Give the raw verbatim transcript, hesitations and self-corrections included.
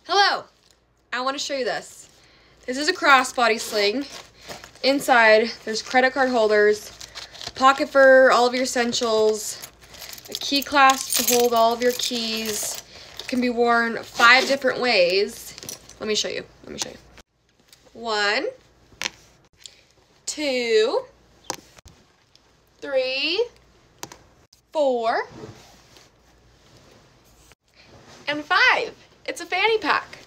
Hello, I want to show you this. This is a crossbody sling. Inside, there's credit card holders, pocket for all of your essentials, a key clasp to hold all of your keys. It can be worn five different ways. Let me show you. Let me show you. One, two, three, four, and five. It's a fanny pack.